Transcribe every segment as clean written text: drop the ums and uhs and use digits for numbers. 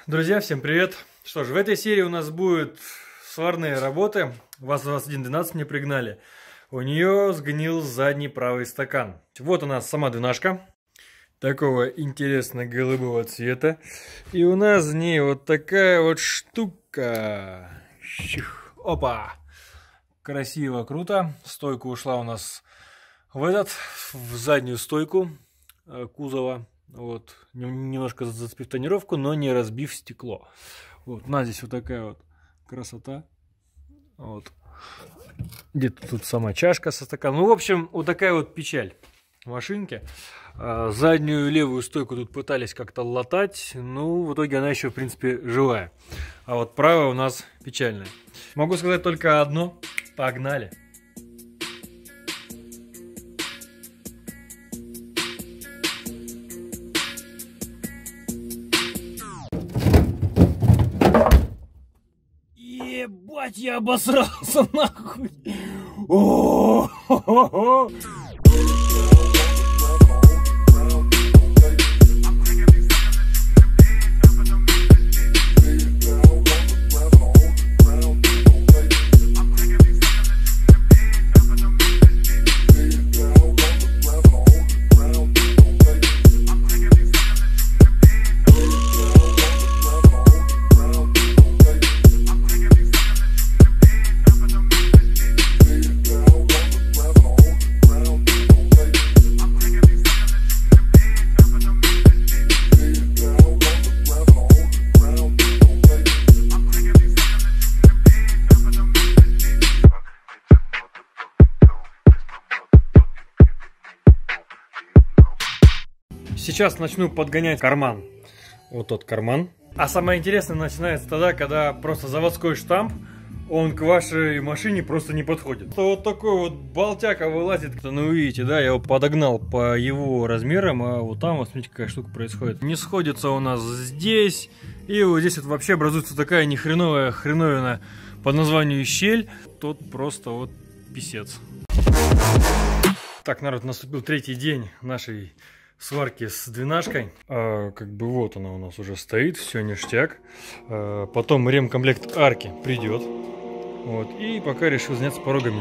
Друзья, всем привет! Что ж, в этой серии у нас будут сварные работы. ВАЗ-2112 мне пригнали. У нее сгнил задний правый стакан. Вот у нас сама двенашка. Такого интересно голубого цвета. И у нас в ней вот такая вот штука. Опа! Красиво, круто. Стойка ушла у нас в заднюю стойку кузова. Вот, немножко зацепив тонировку, но не разбив стекло. Вот, у нас здесь вот такая вот красота. Вот. Где-то тут сама чашка со стаканом. Ну, в общем, вот такая вот печаль машинки. Заднюю левую стойку тут пытались как-то латать. Ну, в итоге она еще, в принципе, живая. А вот правая у нас печальная. Могу сказать только одно. Погнали! Ебать, я обосрался нахуй. О-о-о-о-о. Сейчас начну подгонять карман. Вот тот карман. А самое интересное начинается тогда, когда просто заводской штамп, он к вашей машине просто не подходит. Вот такой вот болтяка вылазит. Ну, вы видите, да, я его подогнал по его размерам, а вот там, вот смотрите, какая штука происходит. Не сходится у нас здесь, и вот здесь вот вообще образуется такая нехреновая хреновина под названием щель. Тут просто вот писец. Так, народ, наступил третий день нашей сварки с двенашкой. Как бы вот она у нас уже стоит, все ништяк. Потом ремкомплект арки придет. Вот. И пока решил заняться порогами.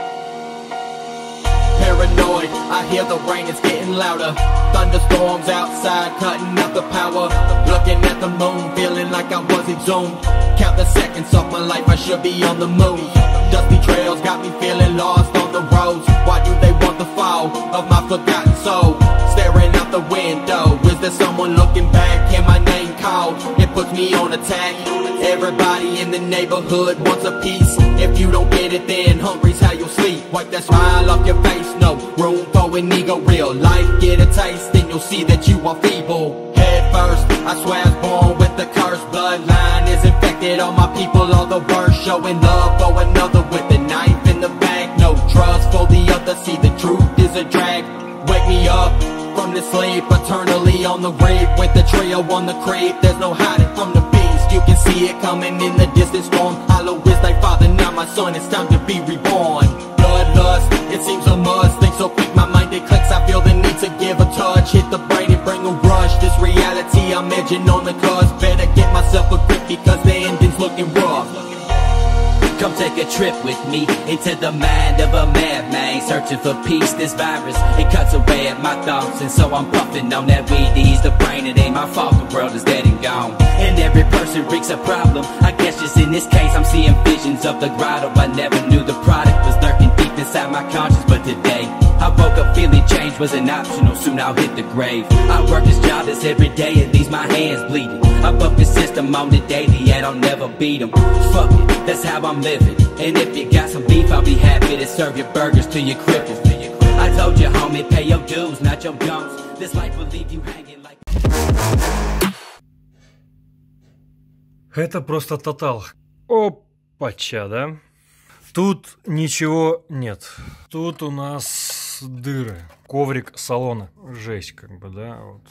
Paranoid, I hear the rain, it's getting louder. Thunderstorms outside, cutting out the power. Looking at the moon, feeling like I was exhumed. Count the seconds of my life, I should be on the move. Dusty trails got me feeling lost on the roads. Why do they want the fall of my forgotten soul? Staring out the window, is there someone looking back? Hear my name called, it puts me on attack. Everybody in the neighborhood wants a piece. If you don't get it, then hungry's how you'll sleep. Wipe that smile off your face, no room for an ego. Real life, get a taste, then you'll see that you are feeble. Head first, I swear I was born with the curse. Bloodline is infected, all my people are the worst. Showing love for another with a knife in the back. No trust for the other, see the truth is a drag. Wake me up from the sleep, eternally on the reef. With the trio on the creep, there's no hiding from the beast. You can see it coming in the distant storm. Hollow is thy father, now my son, it's time to be reborn. Bloodlust, it seems a must. Think so quick, my mind it clicks. I feel the need to give a touch. Hit the brain and bring a rush. This reality I'm edging on the cusp. Better get myself a grip because the ending's looking rough. Come take a trip with me into the mind of a madman, searching for peace. This virus, it cuts away at my thoughts, and so I'm puffing on that weed. Ease the brain, it ain't my fault, the world is dead and gone, and every person wreaks a problem. I guess just in this case I'm seeing visions of the grotto. I never knew the product was lurking deep inside my conscience, but today I woke up feeling change wasn't optional. Soon I'll hit the grave. I work this job this every day, it leaves my hands bleeding. I buck the system on the daily, yet I'll never beat them. Fuck it, that's how I'm living. And if you got some beef, I'll be happy to serve your burgers to your cripples. I told you, homie, pay your dues, not your don'ts. This life will leave you hanging like... Это просто тотал. Опача, да? Тут ничего нет. Тут у нас дыры. Коврик салона. Жесть, как бы, да, вот.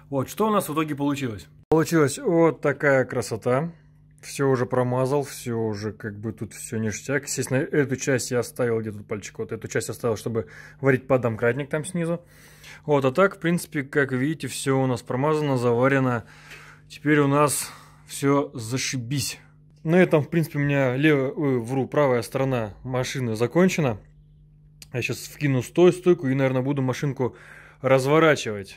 Вот, что у нас в итоге получилось? Получилась вот такая красота. Все уже промазал, все уже как бы тут все ништяк. Естественно, эту часть я оставил, где тут пальчик, вот эту часть оставил, чтобы варить поддомкратник там снизу. Вот, а так, в принципе, как видите, все у нас промазано, заварено. Теперь у нас все зашибись. На этом, в принципе, у меня правая сторона машины закончена. Я сейчас вкину стойку и, наверное, буду машинку разворачивать.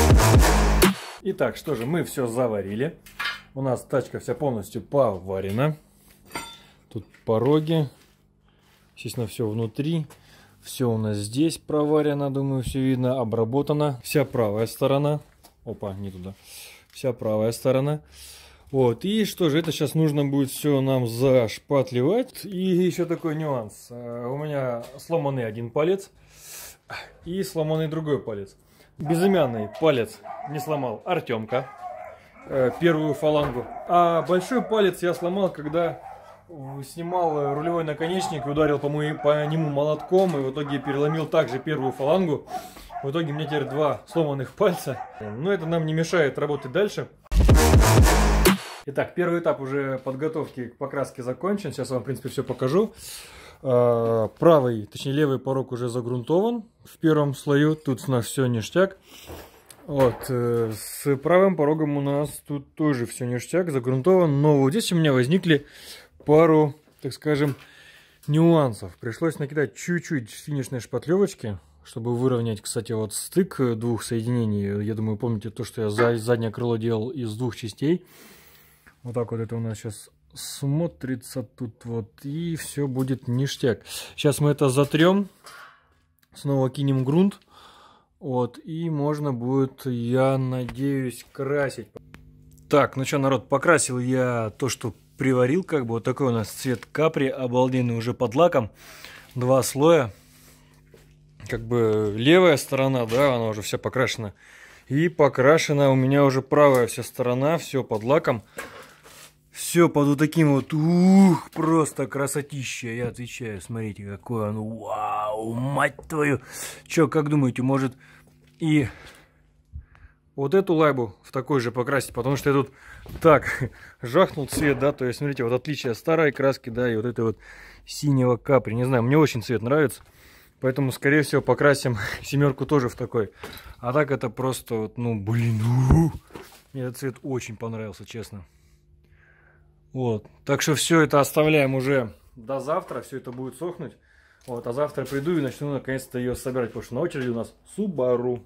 Итак, что же, мы все заварили. У нас тачка вся полностью поварена. Тут пороги. Естественно, все внутри. Все у нас здесь проварено, думаю, все видно, обработано. Вся правая сторона. Опа, не туда. Вся правая сторона. Вот, и что же, это сейчас нужно будет все нам зашпатливать. И еще такой нюанс. У меня сломанный один палец и сломанный другой палец. Безымянный палец не сломал Артемка, первую фалангу. А большой палец я сломал, когда снимал рулевой наконечник и ударил по нему молотком. И в итоге переломил также первую фалангу. В итоге у меня теперь два сломанных пальца. Но это нам не мешает работать дальше. Итак, первый этап уже подготовки к покраске закончен. Сейчас я вам, в принципе, все покажу. Правый, точнее левый порог уже загрунтован в первом слою. Тут у нас все ништяк. Вот, с правым порогом у нас тут тоже все ништяк, загрунтован. Но вот здесь у меня возникли пару, так скажем, нюансов. Пришлось накидать чуть-чуть финишной шпатлевочки, чтобы выровнять, кстати, вот стык двух соединений. Я думаю, помните то, что я заднее крыло делал из двух частей. Вот так вот это у нас сейчас смотрится тут вот, и все будет ништяк. Сейчас мы это затрем, снова кинем грунт, вот, и можно будет, я надеюсь, красить. Так, ну что, народ, покрасил я то, что приварил, как бы, вот такой у нас цвет капри, обалденный уже под лаком, 2 слоя, как бы левая сторона, да, она уже вся покрашена, и покрашена у меня уже правая вся сторона, все под лаком. Все под вот таким вот, просто красотища, я отвечаю, смотрите, какое оно, вау, мать твою. Че, как думаете, может и вот эту лайбу в такой же покрасить, потому что я тут так жахнул цвет, да, то есть, смотрите, вот отличие старой краски, да, и вот этой вот синего капри, не знаю, мне очень цвет нравится, поэтому, скорее всего, покрасим семерку тоже в такой, а так это просто вот, ну, блин, мне этот цвет очень понравился, честно. Вот, так что все это оставляем уже до завтра, все это будет сохнуть. Вот, а завтра приду и начну наконец-то ее собирать, потому что на очереди у нас Subaru.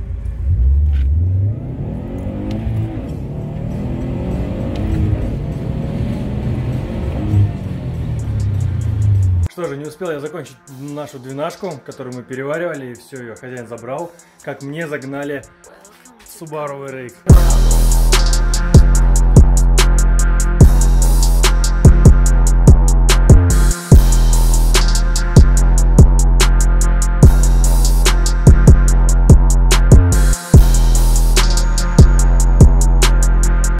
Что же, не успел я закончить нашу двенашку, которую мы переваривали, и все, ее хозяин забрал, как мне загнали Subaru RX.